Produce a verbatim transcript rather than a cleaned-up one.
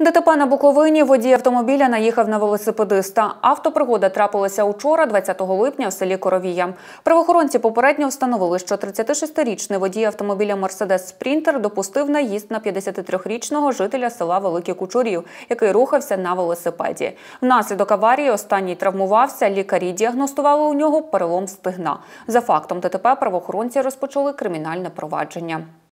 ДТП на Буковині. Водій автомобіля наїхав на велосипедиста. Автопригода трапилася учора, двадцятого липня, в селі Коровія. Правоохоронці попередньо встановили, що тридцятишестирічний водій автомобіля «Мерседес Спрінтер» допустив наїзд на п'ятдесятитрирічного жителя села Великі Кучурів, який рухався на велосипеді. Внаслідок аварії останній травмувався. Лікарі діагностували у нього перелом стегна. За фактом ДТП правоохоронці розпочали кримінальне провадження.